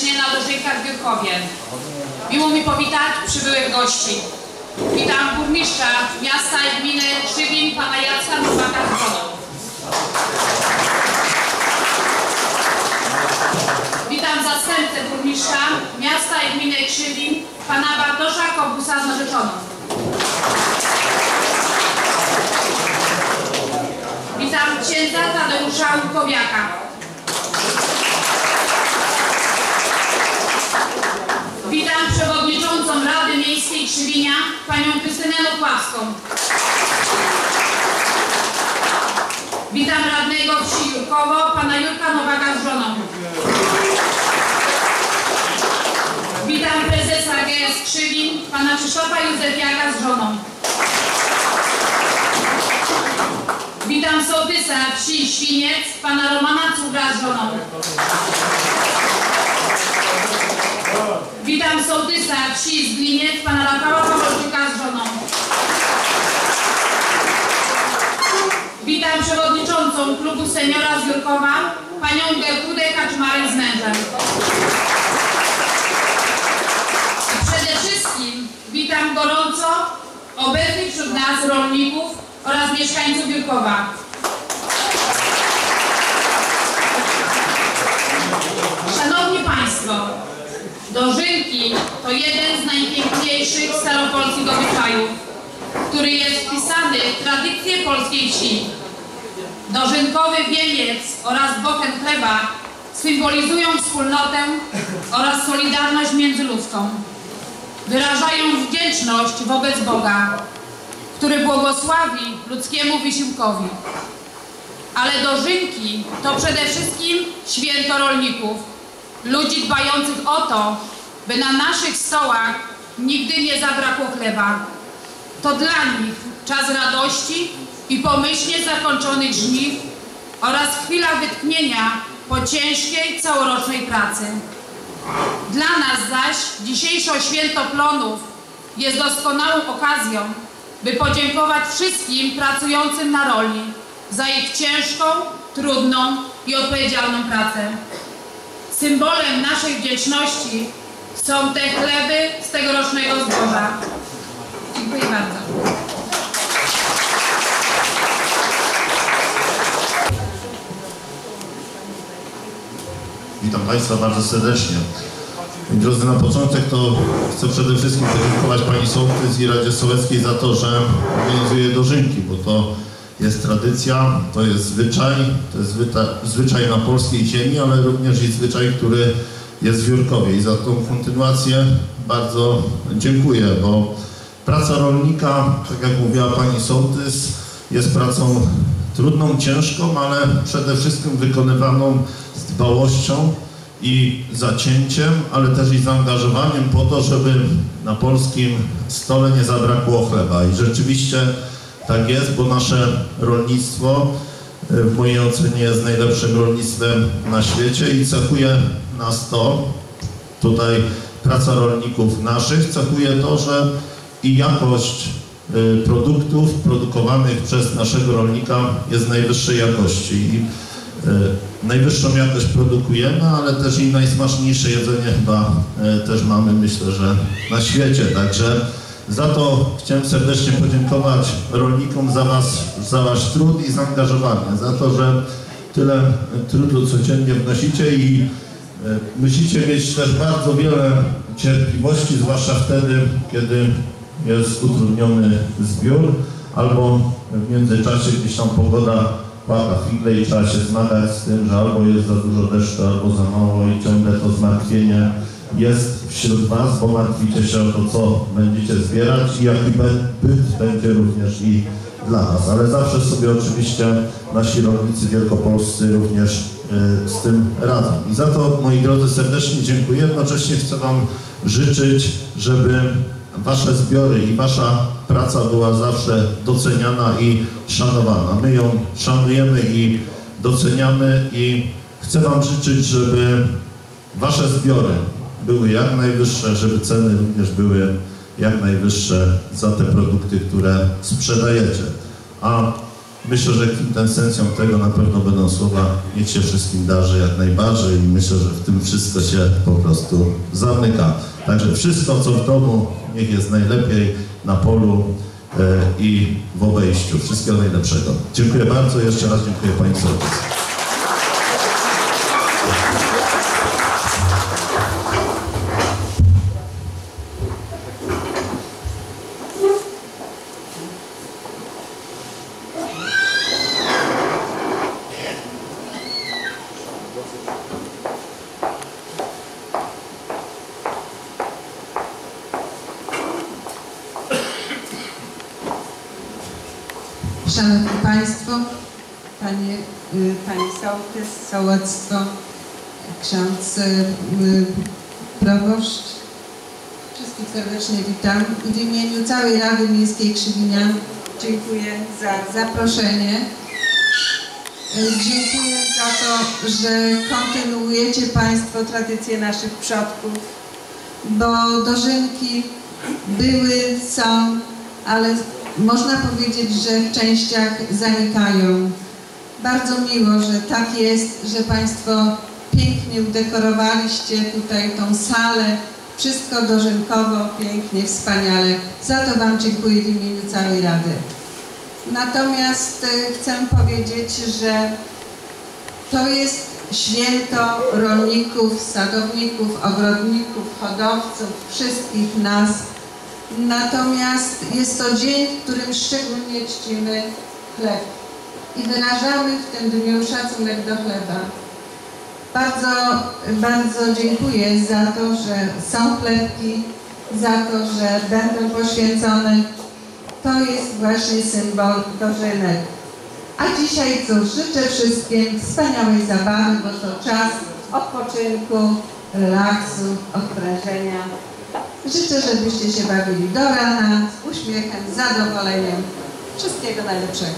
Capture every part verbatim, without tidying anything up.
serdecznie na dożynkach w Wiórkowie. Miło mi powitać przybyłych gości. Witam burmistrza miasta i gminy Krzywin, pana Jacka Nowaka z żoną. Witam zastępcę burmistrza miasta i gminy Krzywin, pana Bartosza Kobusa z narzeczoną. Witam księdza Tadeusza Łukowiaka. Witam przewodniczącą Rady Miejskiej Krzywinia, panią Krystynę Nokławską. Witam radnego wsi Jurkowo, pana Jurka Nowaka z żoną. Witam prezesa G S Krzywin, pana Krzysztofa Józefiaka z żoną. Witam sołtysa wsi Świniec, pana Romana Cugra z żoną. Witam sołtysa wsi Zgliniec, pana Rafała Pawłowczyka z żoną. Witam przewodniczącą klubu seniora z Jurkowa, panią Gertrudę Kaczmarek z mężem. I przede wszystkim witam gorąco obecnych wśród nas rolników oraz mieszkańców Jurkowa. Szanowni Państwo, dożynki to jeden z najpiękniejszych staropolskich obyczajów, który jest wpisany w tradycję polskiej wsi. Dożynkowy wieniec oraz bochen chleba symbolizują wspólnotę oraz solidarność międzyludzką. Wyrażają wdzięczność wobec Boga, który błogosławi ludzkiemu wysiłkowi. Ale dożynki to przede wszystkim święto rolników, ludzi dbających o to, by na naszych stołach nigdy nie zabrakło chleba. To dla nich czas radości i pomyślnie zakończonych żniw oraz chwila wytchnienia po ciężkiej, całorocznej pracy. Dla nas zaś dzisiejsze święto plonów jest doskonałą okazją, by podziękować wszystkim pracującym na roli za ich ciężką, trudną i odpowiedzialną pracę. Symbolem naszej wdzięczności są te chleby z tegorocznego zboża. Dziękuję bardzo. Witam Państwa bardzo serdecznie. Drodzy, na początek to chcę przede wszystkim podziękować Pani Sołtys i Radzie Sołeckiej za to, że organizuje dożynki, bo to jest tradycja, to jest zwyczaj, to jest zwyczaj na polskiej ziemi, ale również i zwyczaj, który jest w Jurkowie. I za tą kontynuację bardzo dziękuję, bo praca rolnika, tak jak mówiła Pani Sołtys, jest pracą trudną, ciężką, ale przede wszystkim wykonywaną z dbałością i zacięciem, ale też i zaangażowaniem po to, żeby na polskim stole nie zabrakło chleba. I rzeczywiście tak jest, bo nasze rolnictwo w mojej ocenie jest najlepszym rolnictwem na świecie i cechuje nas to, tutaj praca rolników naszych, cechuje to, że i jakość produktów produkowanych przez naszego rolnika jest najwyższej jakości. I najwyższą jakość produkujemy, ale też i najsmaczniejsze jedzenie chyba też mamy, myślę, że na świecie. Także za to chciałem serdecznie podziękować rolnikom za was, za wasz trud i zaangażowanie, za to, że tyle trudu codziennie wnosicie i musicie mieć też bardzo wiele cierpliwości, zwłaszcza wtedy, kiedy jest utrudniony zbiór, albo w międzyczasie gdzieś tam pogoda pada figle i trzeba się zmagać z tym, że albo jest za dużo deszczu, albo za mało i ciągle to zmartwienie jest wśród was, bo martwicie się o to, co będziecie zbierać i jaki byt będzie również i dla nas. Ale zawsze sobie oczywiście nasi rolnicy wielkopolscy również y, z tym radzą. I za to, moi drodzy, serdecznie dziękuję. Jednocześnie chcę wam życzyć, żeby wasze zbiory i wasza praca była zawsze doceniana i szanowana. My ją szanujemy i doceniamy i chcę wam życzyć, żeby wasze zbiory były jak najwyższe, żeby ceny również były jak najwyższe za te produkty, które sprzedajecie. A Myślę, że kwintesencją tego na pewno będą słowa niech się wszystkim darzy jak najbardziej i myślę, że w tym wszystko się po prostu zamyka. Także wszystko, co w domu, niech jest najlepiej na polu e, i w obejściu. Wszystkiego najlepszego. Dziękuję bardzo. Jeszcze raz dziękuję Pani Sołtys. Szanowni Państwo, Panie, Pani Sołtys, Sołectwo, Ksiądz Proboszcz, wszystkich serdecznie witam i w imieniu całej Rady Miejskiej Krzywinia dziękuję za zaproszenie. Dziękuję za to, że kontynuujecie Państwo tradycje naszych przodków, bo dożynki były, są, ale można powiedzieć, że w częściach zanikają. Bardzo miło, że tak jest, że Państwo pięknie udekorowaliście tutaj tą salę. Wszystko dożynkowo, pięknie, wspaniale. Za to Wam dziękuję w imieniu całej Rady. Natomiast chcę powiedzieć, że to jest święto rolników, sadowników, ogrodników, hodowców, wszystkich nas. Natomiast jest to dzień, w którym szczególnie czcimy chleb i wyrażamy w tym dniu szacunek do chleba. Bardzo, bardzo dziękuję za to, że są chlebki, za to, że będą poświęcone. To jest właśnie symbol dożynek. A dzisiaj cóż, życzę wszystkim wspaniałej zabawy, bo to czas odpoczynku, relaksu, odprężenia. Życzę, żebyście się bawili do rana, z uśmiechem, z zadowoleniem. Wszystkiego najlepszego.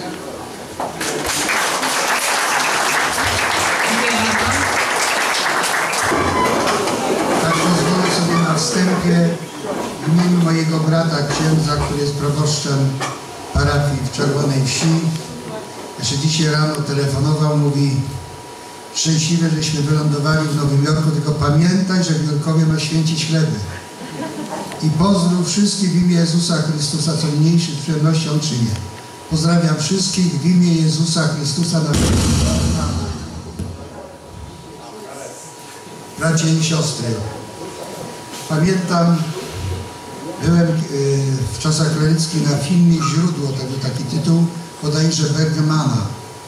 Tak, pozwolę sobie na wstępie w imieniu mojego brata księdza, który jest proboszczem parafii w Czerwonej Wsi. Jeszcze dzisiaj rano telefonował, mówi: szczęśliwe, żeśmy wylądowali w Nowym Jorku, tylko pamiętaj, że w Jorkowie ma święcić chleby. I pozdrów wszystkich w imię Jezusa Chrystusa, co mniejszy z przyjemnością czynię. Pozdrawiam wszystkich w imię Jezusa Chrystusa naszego Pana. Bracia i siostry, pamiętam, byłem w czasach kleryckich na filmie Źródło, to był taki tytuł, bodajże Bergmana.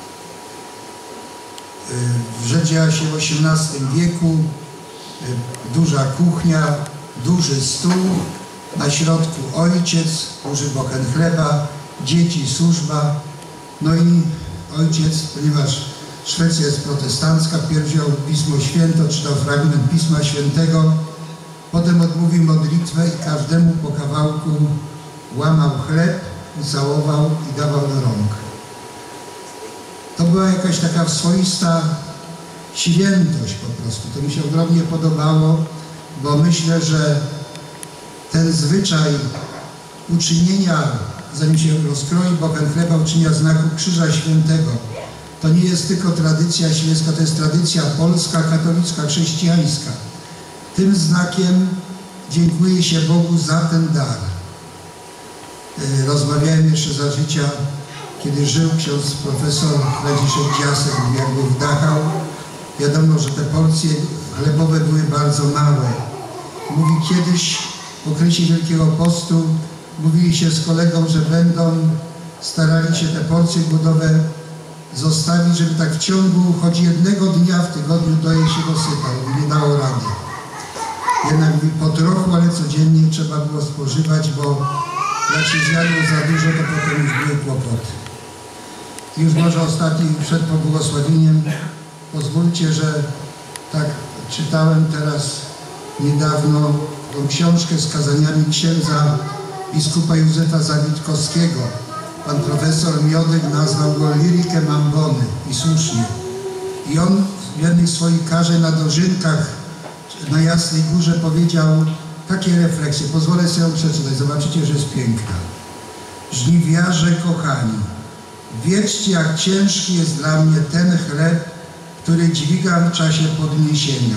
Rzecz działa się w osiemnastym wieku, duża kuchnia, duży stół, na środku ojciec, duży bochen chleba, dzieci, służba. No i ojciec, ponieważ Szwecja jest protestancka, wpierw wziął Pismo Święto, czytał fragment Pisma Świętego, potem odmówił modlitwę i każdemu po kawałku łamał chleb, całował i dawał do rąk. To była jakaś taka swoista świętość po prostu. To mi się ogromnie podobało, bo myślę, że ten zwyczaj uczynienia, zanim się rozkroi bochen chleba, uczynienia znaku Krzyża Świętego, to nie jest tylko tradycja świecka, to jest tradycja polska, katolicka, chrześcijańska. Tym znakiem dziękuję się Bogu za ten dar. Rozmawiałem jeszcze za życia, kiedy żył ksiądz profesor Franciszek Dziasek, jak był w Dachau. Wiadomo, że te porcje chlebowe były bardzo małe. Mówi, kiedyś w okresie Wielkiego Postu mówili się z kolegą, że będą starali się te porcje głodowe zostawić, żeby tak w ciągu choć jednego dnia w tygodniu doje się dosypał. Nie dało rady. Jednak mówi, po trochu, ale codziennie trzeba było spożywać, bo jak się zjadło za dużo, to potem już były kłopoty. I już może ostatni, przed pobłogosławieniem, pozwólcie, że tak czytałem teraz niedawno tą książkę z kazaniami księdza biskupa Józefa Zawitkowskiego. Pan profesor Miodek nazwał go Lyrikę Ambony i słusznie. I on w jednej swoich karze na dożynkach na Jasnej Górze powiedział takie refleksje. Pozwolę sobie ją przeczytać, zobaczycie, że jest piękna. Żniwiarze kochani, Wierzcie, jak ciężki jest dla mnie ten chleb, który dźwigam w czasie podniesienia.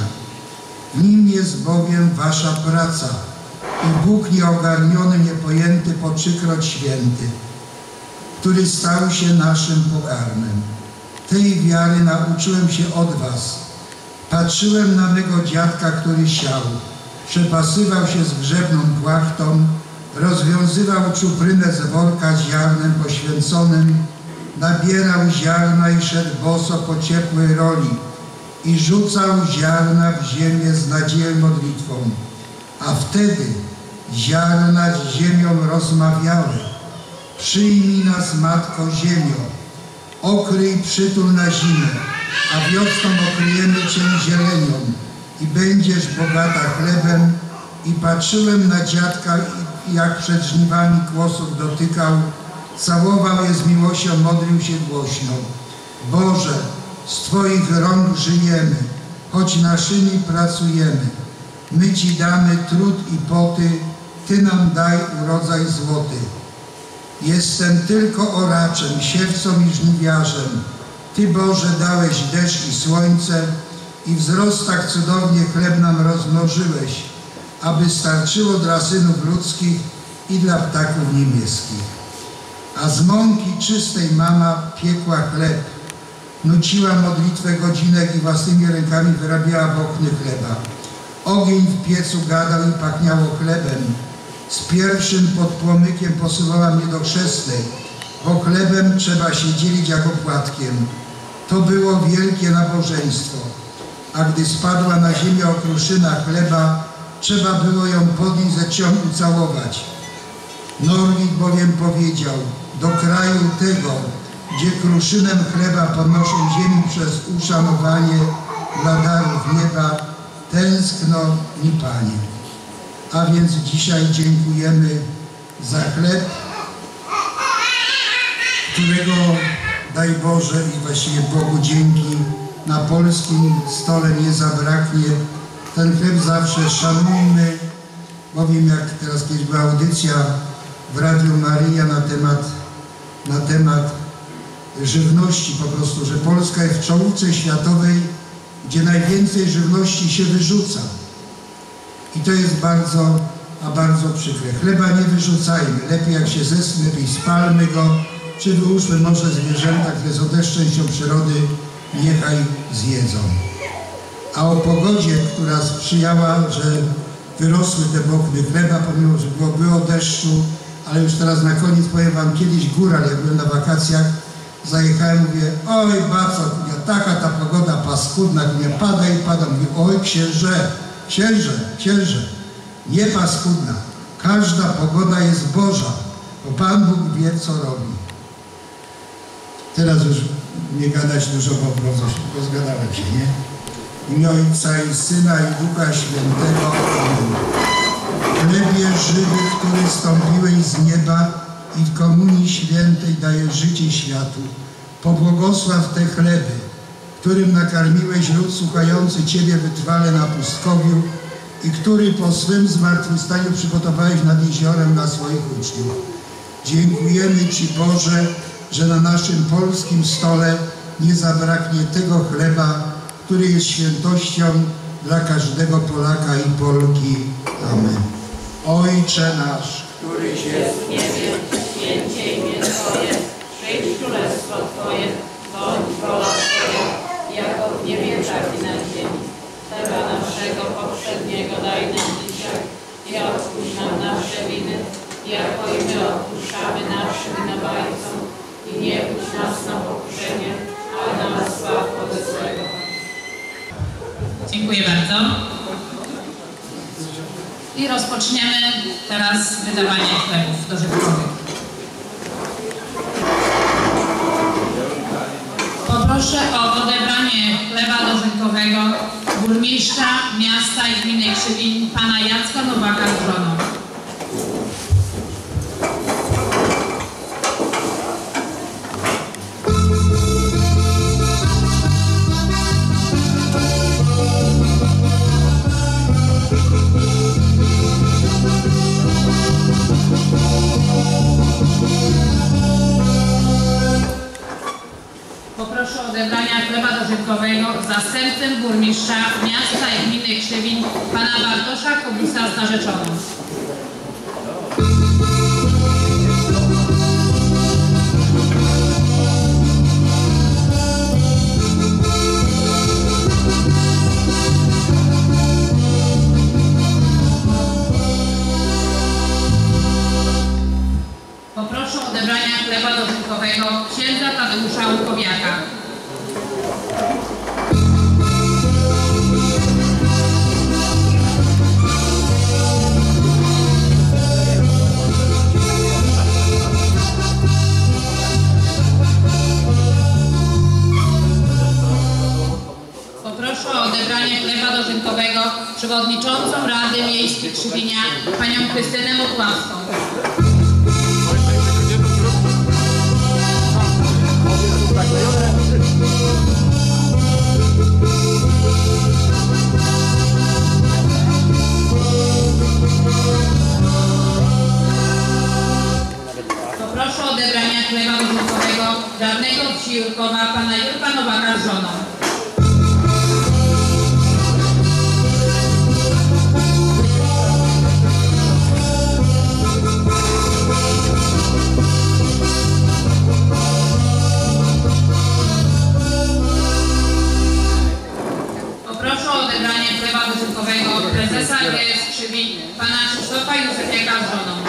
W nim jest bowiem wasza praca i Bóg nieogarniony, niepojęty, po trzykroć święty, który stał się naszym pokarmem. Tej wiary nauczyłem się od was. Patrzyłem na mego dziadka, który siał, przepasywał się z grzebną płachtą, rozwiązywał czuprynę z worka z ziarnem poświęconym, nabierał ziarna i szedł boso po ciepłej roli i rzucał ziarna w ziemię z nadzieją modlitwą. A wtedy ziarna z ziemią rozmawiały. Przyjmij nas, Matko, ziemio, okryj przytul na zimę, a wiosną okryjemy Cię zielenią i będziesz bogata chlebem. I patrzyłem na dziadka, jak przed żniwami kłosów dotykał, całował je z miłością, modlił się głośno. Boże, z Twoich rąk żyjemy, choć naszymi pracujemy. My Ci damy trud i poty, Ty nam daj urodzaj złoty. Jestem tylko oraczem, siewcą i żniwiarzem. Ty, Boże, dałeś deszcz i słońce i wzrost tak cudownie chleb nam rozmnożyłeś, aby starczyło dla synów ludzkich i dla ptaków niebieskich. A z mąki czystej mama piekła chleb, nuciła modlitwę godzinek i własnymi rękami wyrabiała bochny chleba. Ogień w piecu gadał i pachniało chlebem. Z pierwszym pod płomykiem posuwała mnie do chrzestnej, bo chlebem trzeba się dzielić jak opłatkiem. To było wielkie nabożeństwo. A gdy spadła na ziemię okruszyna chleba, trzeba było ją podnieść ze czcią ucałować. Norwid bowiem powiedział, do kraju tego, gdzie kruszynem chleba podnoszą ziemi przez uszanowanie dla darów nieba, tęskno mi, Panie. A więc dzisiaj dziękujemy za chleb, którego, daj Boże i właściwie Bogu dzięki, na polskim stole nie zabraknie. Ten chleb zawsze szanujmy, bowiem jak teraz kiedyś była audycja w Radiu Maryja na temat, na temat żywności po prostu, że Polska jest w czołówce światowej, gdzie najwięcej żywności się wyrzuca. I to jest bardzo, a bardzo przykre. Chleba nie wyrzucajmy. Lepiej jak się zeschnie, lepiej spalmy go, czy wyłóżmy może zwierzęta, które są też częścią przyrody, niechaj zjedzą. A o pogodzie, która sprzyjała, że wyrosły te bochny chleba, pomimo że było, było deszczu, ale już teraz na koniec powiem wam, kiedyś góral, jak byłem na wakacjach, zajechałem, mówię, oj baco, mówię, taka ta pogoda paskudna, mówię, pada i pada, mówię, oj księże, księże, księże, nie paskudna, każda pogoda jest Boża, bo Pan Bóg wie, co robi. Teraz już nie gadać dużo, bo rozgadałem się, nie? W imię Ojca i Syna i Ducha Świętego. Amen. Chlebie żywy, który stąpiłeś z nieba i w komunii świętej dajesz życie światu, pobłogosław te chleby, którym nakarmiłeś lud słuchający Ciebie wytrwale na pustkowiu i który po swym zmartwychwstaniu przygotowałeś nad jeziorem dla swoich uczniów. Dziękujemy Ci, Boże, że na naszym polskim stole nie zabraknie tego chleba, który jest świętością dla każdego Polaka i Polki. Amen. Ojcze nasz, któryś jest w niebie, święcie imię Twoje, przyjdź królestwo Twoje, bądź wola Twoja, jako w niebie, tak i na ziemi. Chleba naszego poprzedniego daj nam dzisiaj i odpuść nam nasze winy, jako i my odpuszczamy naszym winowajcom. I nie budź nas na pokuszenie, ale nas zbaw ode złego. Dziękuję bardzo. I rozpoczniemy teraz wydawanie chlebów dożynkowych. Poproszę o odebranie chleba dożynkowego burmistrza miasta i gminy Krzywin, pana Jacka Nowaka z żoną. zastępcę burmistrza miasta i gminy Krzywin pana Bartosza Kobusa z narzeczoną. Poproszę o odebrania chleba dożynkowego księdza Tadeusza Łukowiaka. Poproszę o odebranie chleba dożynkowego przewodniczącą Rady Miejskiej Krzywinia panią Krystynę Motławską. Poproszę o odebrania chleba dożynkowego radnego wsi Jurkowa pana Jurka Nowaka z żoną. Poproszę o odebranie chleba dożynkowego prezesa G S Krzywin pana Krzysztofa Józefiaka z żoną.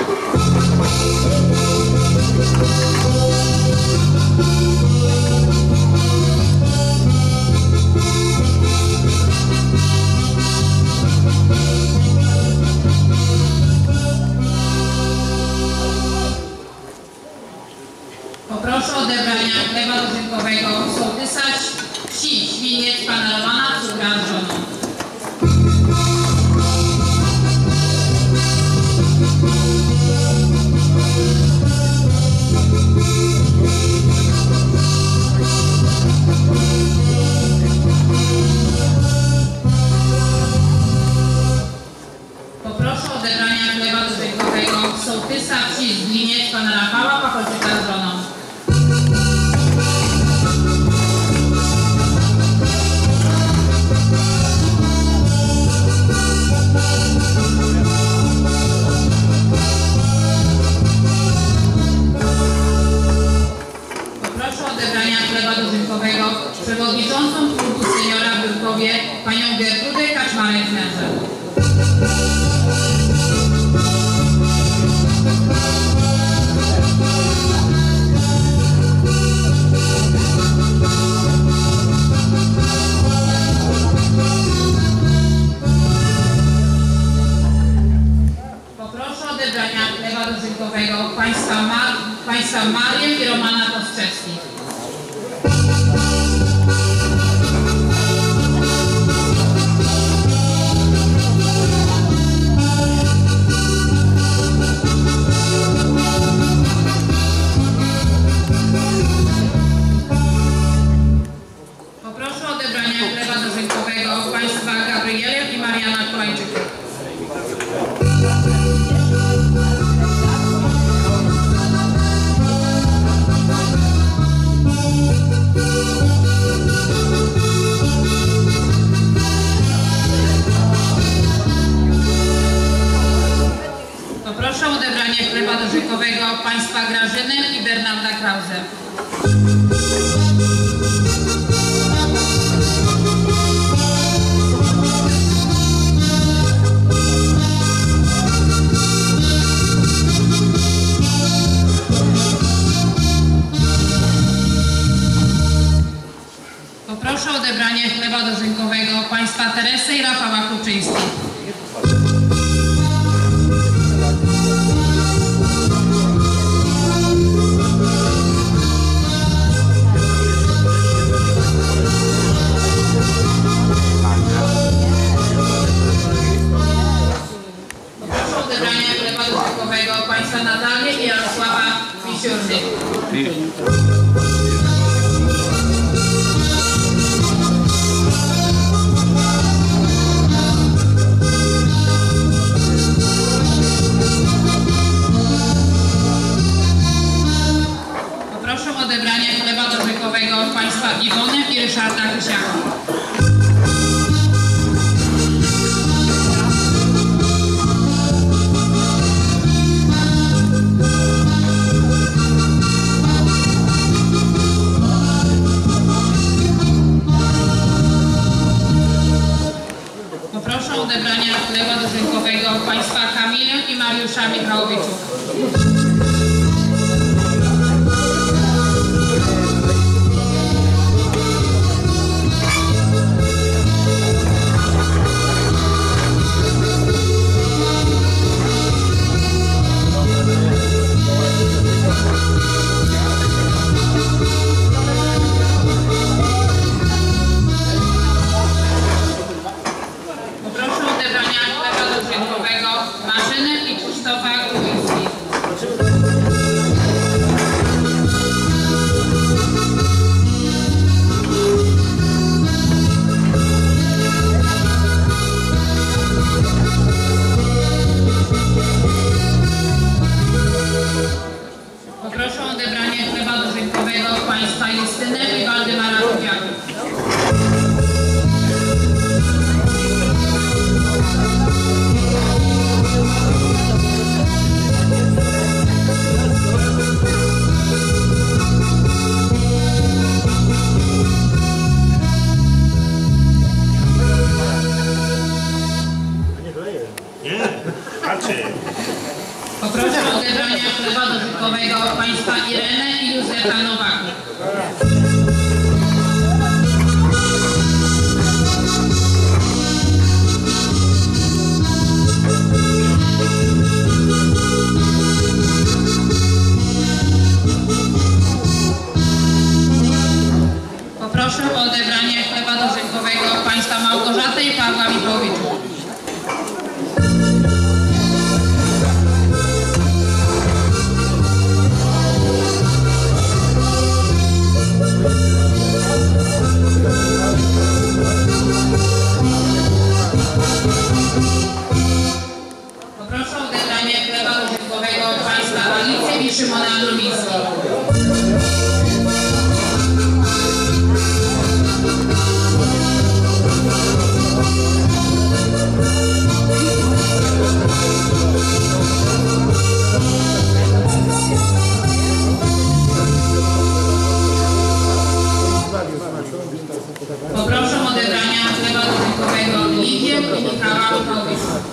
Poproszę o odebrania chleba dożynkowego sołtysa wsi Świniec pana Romana Cukra z żoną. Poproszę o odebrania chleba dożynkowego sołtysa wsi Zgliniec pana Rafała Pacholczyka z żoną. Poproszę o odebrania chleba dożynkowego przewodniczącą klubu seniora w Jurkowie panią Gertrudę Kaczmarek-Mężę. Poproszę o odebrania chleba dożynkowego państwa, Mar państwa Marię i Romana Kostrzewskich. Poproszę o odebrania chleba dożynkowego państwa Gabrielę i Mariana Kolańczyków. Poproszę o odebranie chleba dożynkowego państwa Grażyny i Bernarda Krause. Poproszę o odebranie chleba dożynkowego państwa Teresy i Rafała Kluczyńskich. Poproszę o odebranie chleba dożynkowego państwa Natalię i Jarosława Wisiurnych. Proszę o odebranie chleba dożykowego państwa Iwony i Ryszarda Krysiaka. Mariusza Michałowicza. Poproszę o odebranie chleba dożynkowego państwa Justynę i Waldemara Kupiaka. Poproszę o odebranie chleba dożynkowego państwa Irenę i Józefa Nowaków. Poproszę o odebranie chleba dożynkowego państwa Małgorzaty i Pawła Michałowicza. Poproszę o odebranie chleba dożynkowego państwa Alicji i Szymona Andrumińskiego. Poproszę o odebrania chleba dożynkowego Lidię i Michała Michałowicza.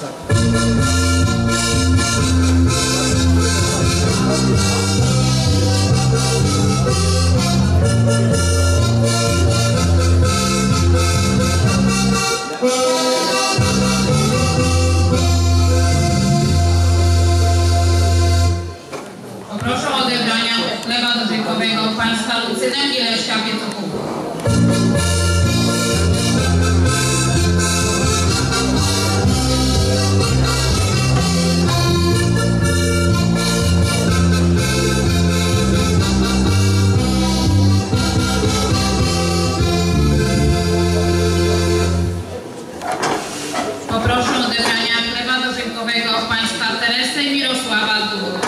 Poproszę o odebrania chleba dożynkowego państwa Lucynę i Leszka Piecuchów. Poproszę o odebrania chleba dożynkowego państwa Teresy i Mirosława Długo.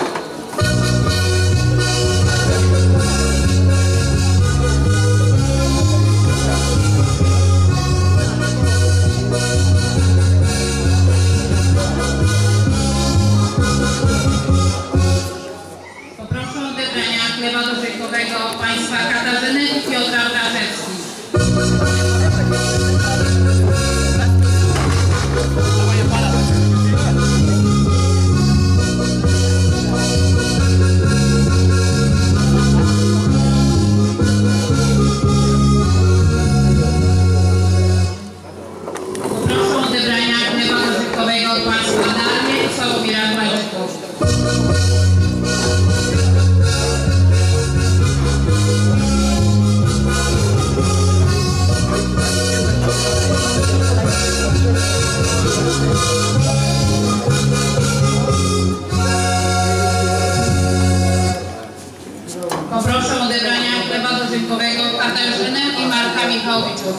Poproszę o odebrania chleba dożynkowego państwa Katarzyny i Piotra Wraszewskich. Poproszę o odebrania chleba dożynkowego państwa Darnie i Sławomira Dwajczyków. Poproszę o odebrania chleba dożynkowego Katarzynę i Marka Michałowiczów.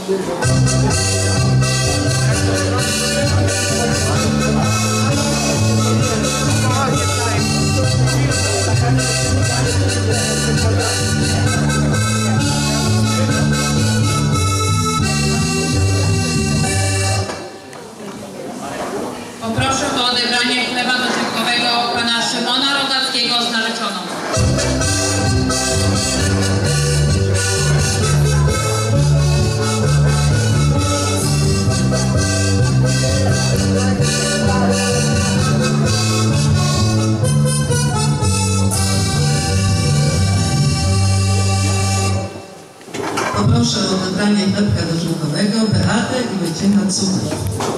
Poproszę o odebranie chleba dożynkowego pana Szymona Rodackiego z narzeczoną. chlebka dożynkowego Beatę i Wojciecha Cukrów.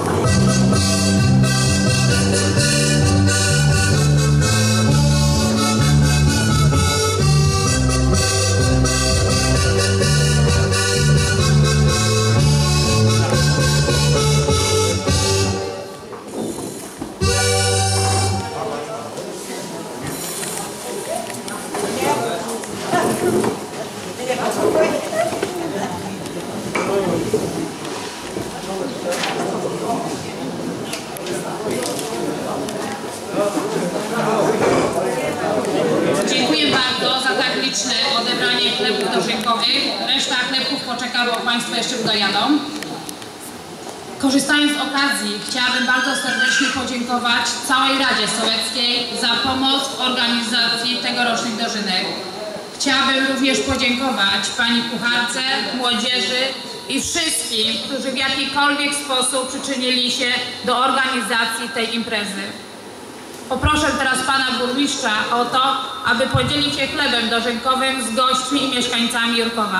Dziękuję bardzo za tak liczne odebranie chlebów dożynkowych. Reszta chlebków poczeka, bo Państwo jeszcze dojadą. Korzystając z okazji, chciałabym bardzo serdecznie podziękować całej Radzie Sołeckiej za pomoc w organizacji tegorocznych dożynek. Chciałabym również podziękować Pani Kucharce, młodzieży i wszystkim, którzy w jakikolwiek sposób przyczynili się do organizacji tej imprezy. Poproszę teraz Pana Burmistrza o to, aby podzielić się chlebem dożynkowym z gośćmi i mieszkańcami Jurkowa.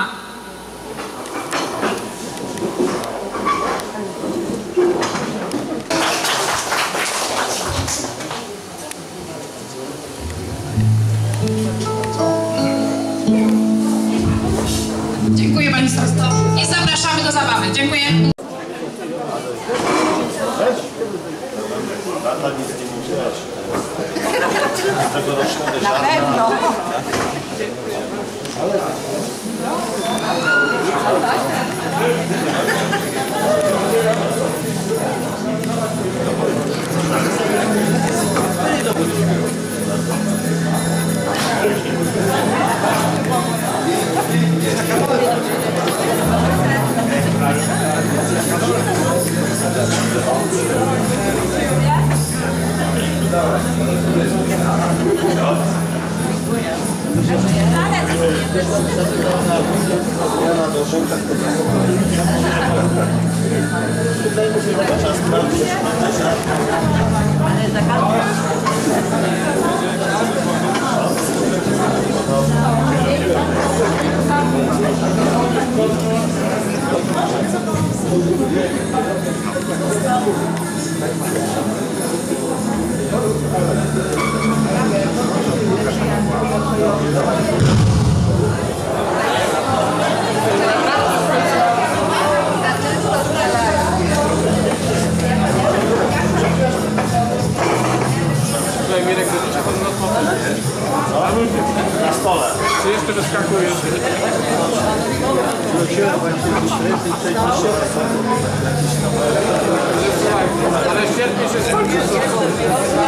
Dziękuję Pani Starosto i zapraszamy do zabawy. Dziękuję. Na pewno. Na stole. Czy jeszcze wyskakuje? Ale świetnie się skończy.